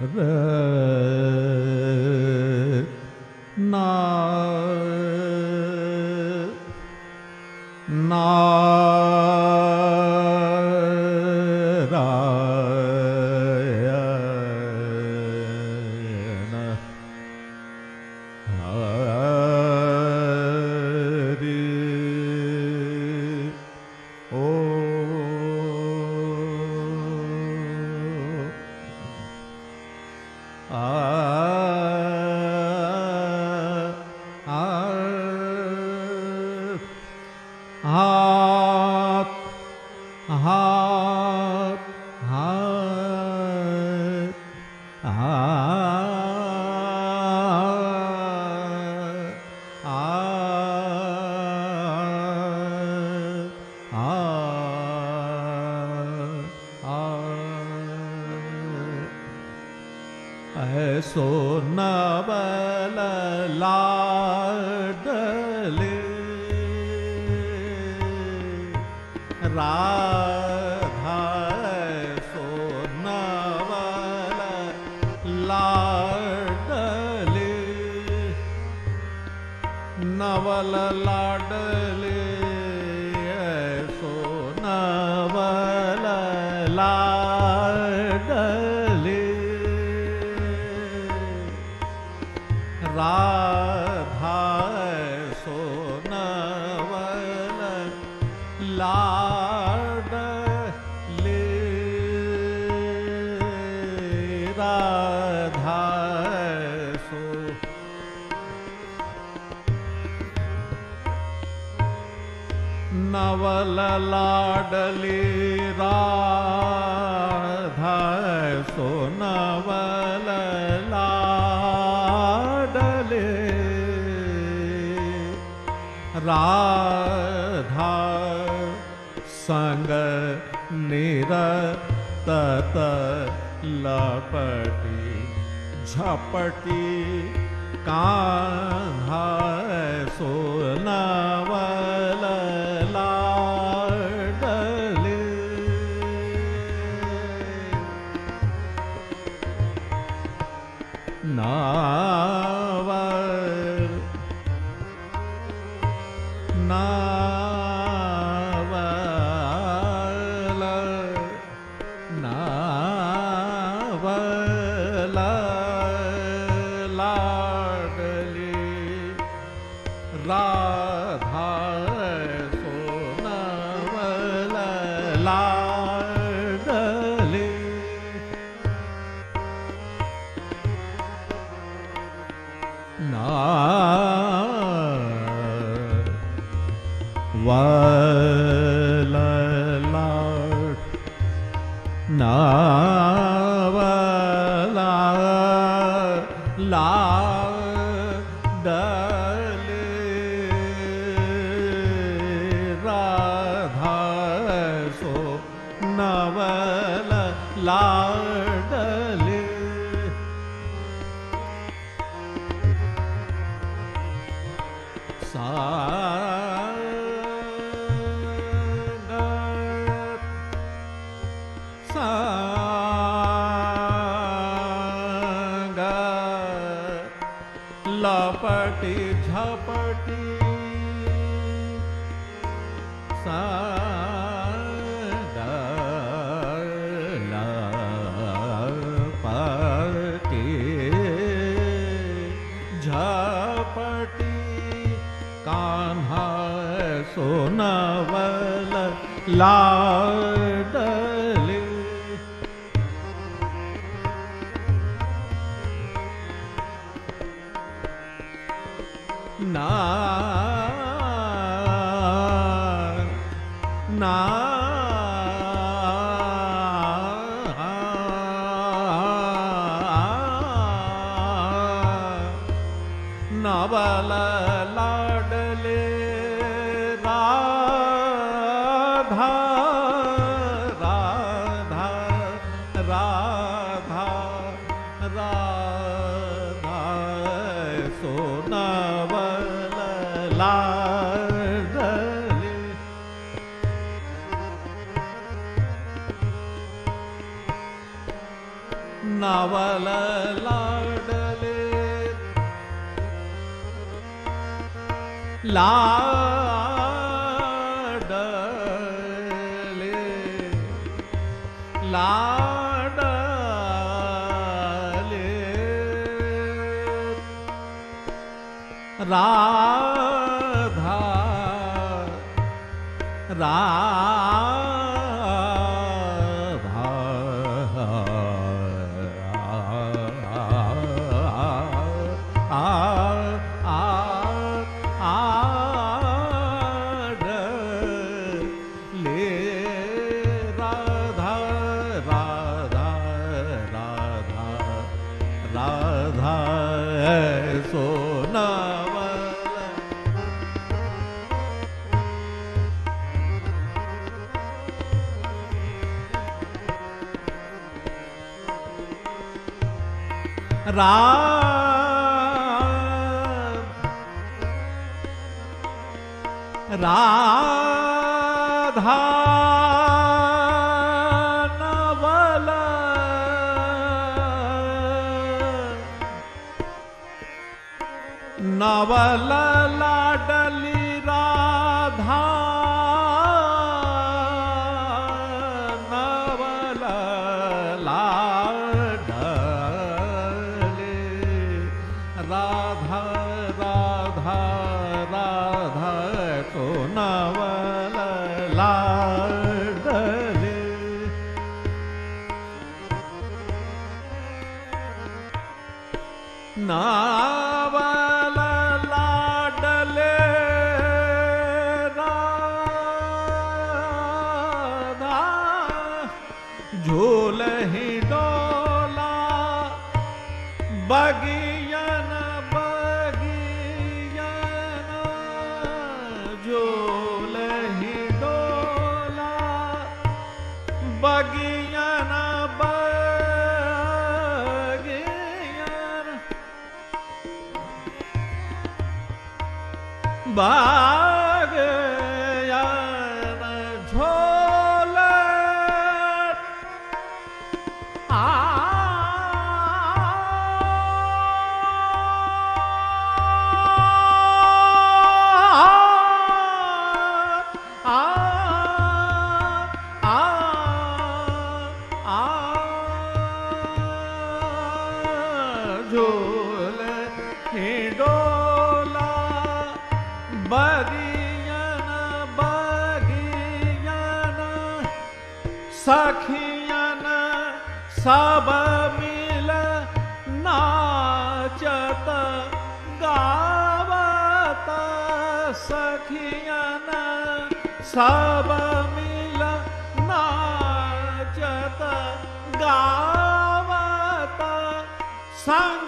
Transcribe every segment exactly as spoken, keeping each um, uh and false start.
र ना नारायण हरि ओ आ हाथ हाथ हाथ ऐसो नवल लाडले राधा ऐसो नवल लाडले नवल लाडले ऐसो नवल लाडले राधा ऐसो नवल लाडले राधा ऐसो नवल लाडले राधा ऐसो नवल लाडले राधा संग निरतत लपटी झपटी कान्हा ऐसो नवल लाडले नावर नावल नावल लाडली राधा ऐसो नवल लाडली नावल लाड नावल लाडले राधा ऐसो नवल लाडले सांग लपटी झपटी सांग लपटी झपटी कान्हा ऐसो नवल लाडले ना ना नवल लाडले राधा राधा राधा राधा ऐसो नवल लाडले नवल लाडले लाडले लाडले राधा राधा राधा सोनावल राधा नवल नवल लाडली राधा नवल लाडली राधा राधा राधा तो नवल लाडली नवल लाडले राधा झूलहि डोला बगियन बगियन झूलहि डोला बगियन बगियन बगियन झोले आ झूले डोला बगियन बगियन सखियन सब मिल नाचत गावत सखियन सब मिल नाचत गावत संग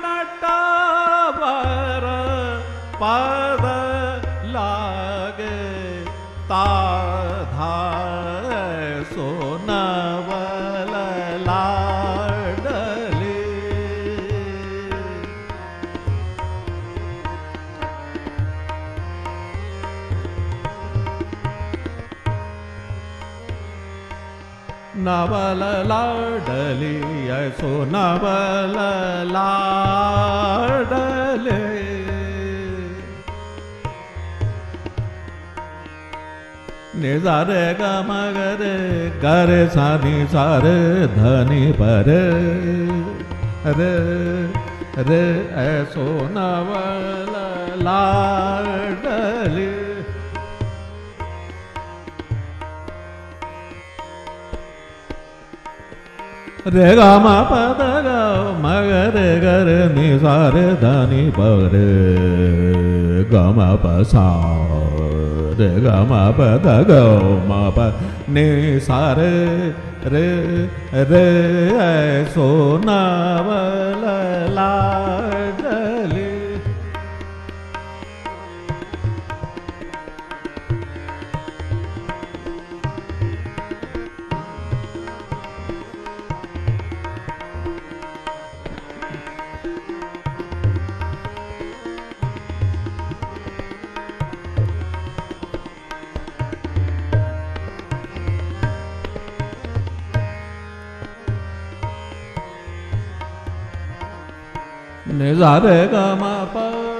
नटवर पद लागे ताधा सोनवल लाडली नवल लाडली सोनवल लाडली निजारे ग मगरे गरे सानी सारे धनी पर रे रे ऐसो नवल लाडली रे ग म पद ग मगरे गरे निसारे धनी पर ग म प सा रे ग म प द ग म प नि सा रे रे रे ऐसो नवल लाडली नि सा रे ग म प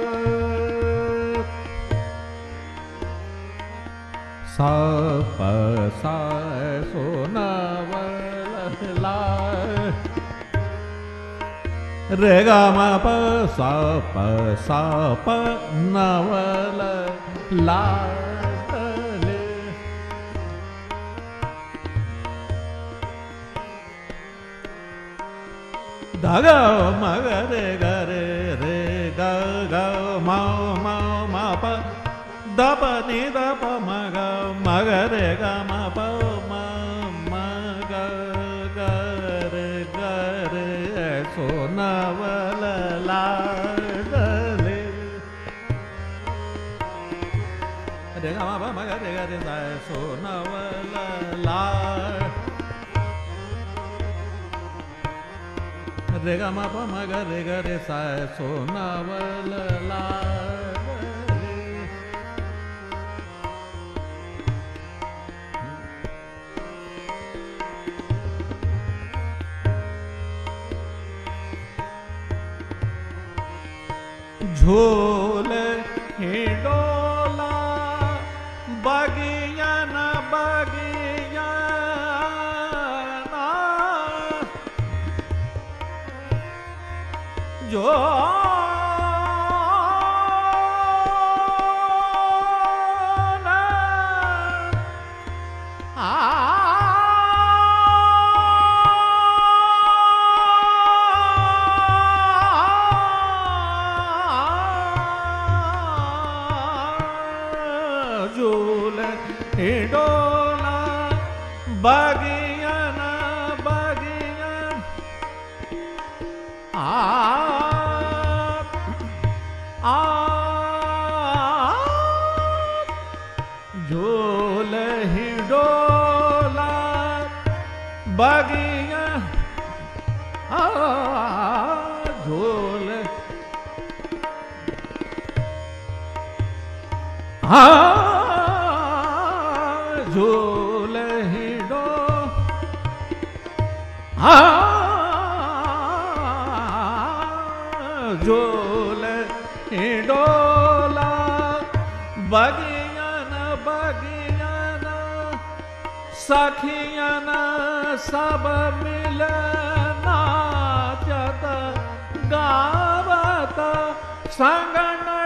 सा प सा सो न व ला रे ग म प सा प सा प न व ला ध ग म ग रे ग रे रे ग ग म म म प द प नि द प म ग म ग रे ग म प म म ग ग रे ग रे सो न व ल ला द ले रे ग म प म ग रे ग रे सा सो न व ल ला रे ग म प म ग रे ग रे सा सो न व ल ला झूल हिडोला बगिया न बगिया जो झूल हिडोला बगिया न बगिया आ आ झूल हिडोला बगिया आ झूल आ झूल हिडो आ झूल हिडोला बगियन बगियन सखियन सब मिल नाचत गावत संग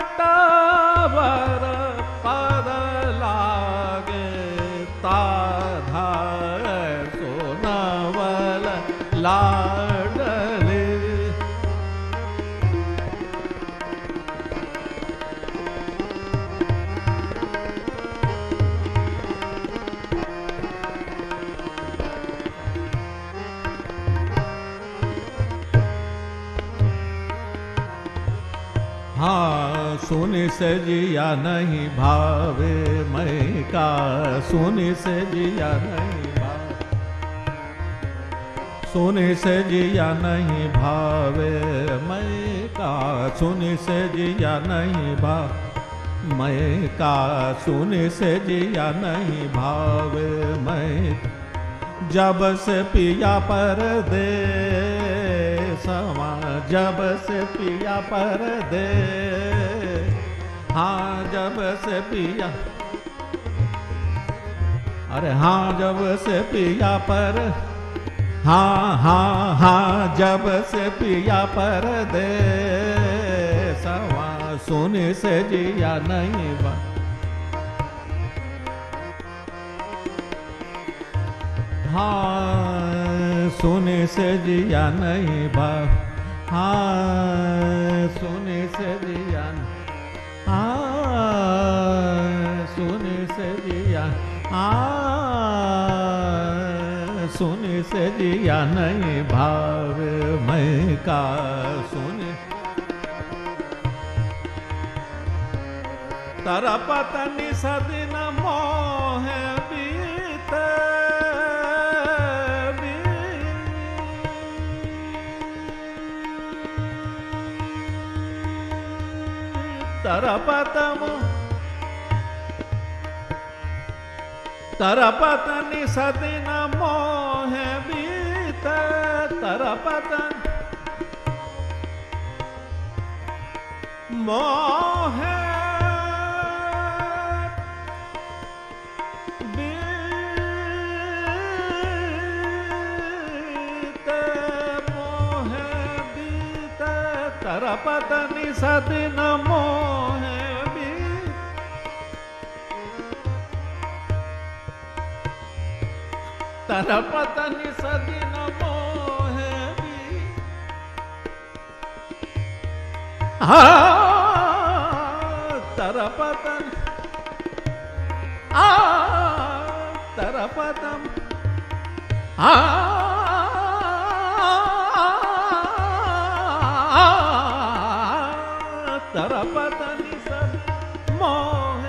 नटवर पद लागे ताधा सोनवल लाडले हाँ सुनि से जिया नहीं भावे मैं का सुनि से जिया नहीं भावे सुनि से जिया नहीं भावे मैं का सुनि से जिया नहीं भा मैं का सुनि से जिया नहीं भावे मैं जब से पिया पर दे समा जब से पिया पर दे हाँ जब से पिया अरे हाँ जब से पिया पर हाँ हाँ हाँ जब से पिया पर दे सवा सुनि से जिया नहीं बा हाँ सुनि से जिया नहीं बा हाँ सुनि से जिया हाँ सुनि से जिया हाँ सुनि से जिया नहीं भाव मैं का सुनि तारा पतनी सदिन मोह बीत तरपतम तरपतनि सदिन मोह बीत तरपतन मोह तरपतनि सदिन मोह बीत तरपतनि सदिन मोह बीत हा तरपतन आ तरपतम आ तरपतनि सब मोह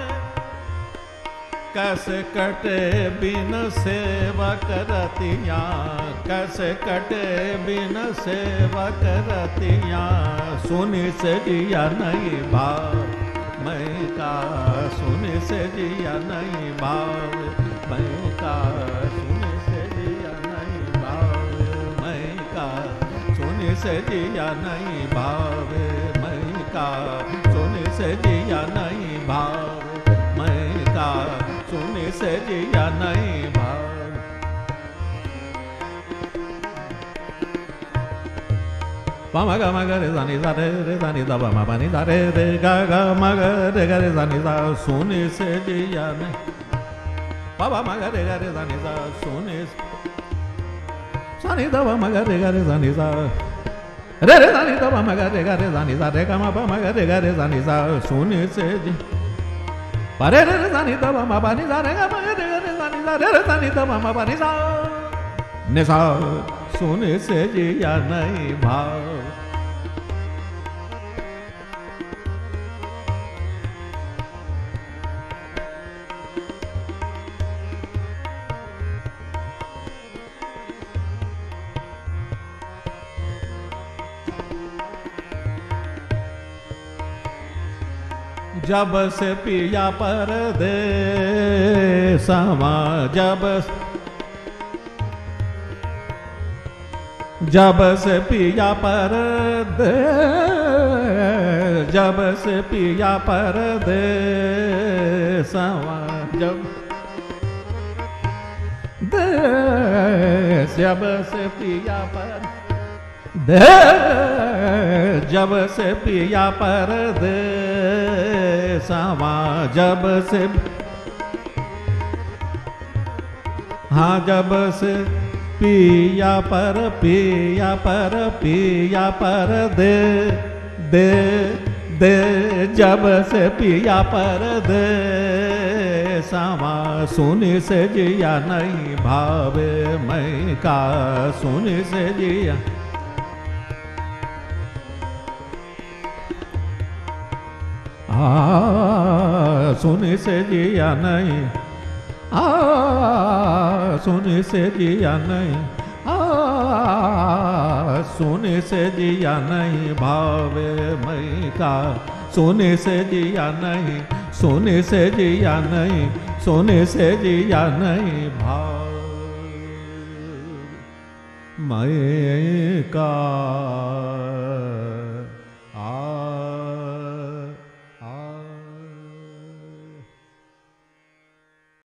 कैसे कटे बिन सेवा करतिया कैसे कटे बिन सेवा करतिया सुनि से जिया नहीं भाव मैं का सुनि से जिया नहीं भाव मैं का सुनि से जिया नहीं भाव मैं का सुनि से जिया नहीं भाव का सुनि से जिया नहीं भाव मैं का सुनि से जिया नहीं भाव पम ग म ग रे सा नि सा रे रे सा नि सा प म प नि सा रे रे ग ग म ग रे ग रे सा नि सा सुनि से जिया नहीं प प म ग रे ग रे सा नि सा सुनि सा नि द प म ग रे ग रे सा नि सा रे रे सा नि द प म ग रे ग रे सा नि सा रे ग म प म ग रे ग रे सा नि सा सुनि से जी प रे रे रे सा नि द प म प नि सा रे ग म ग रे ग रे सा नि सा रे रे सा नि द प म प नि सा नि सा सुनि से जिया नहीं भाव जब से पिया परदेसवा जब जब से पिया परदेस जब से पिया परदेसवा जब देश जब से पिया पर दे जब से पिया परदेसवा जब से हाँ जब से पिया पर पिया पर पिया पर दे दे दे जब से पिया पर दे सवा सुनि से जिया नहीं भावे मैं का सुनि से जिया आ सुनि से जिया नहीं आ सुनि से जिया नहीं आ सुनि से जिया नहीं भावे मैं का सुनि से जिया नहीं सुनि से जिया नहीं सुनि से जिया नहीं भाव मैं का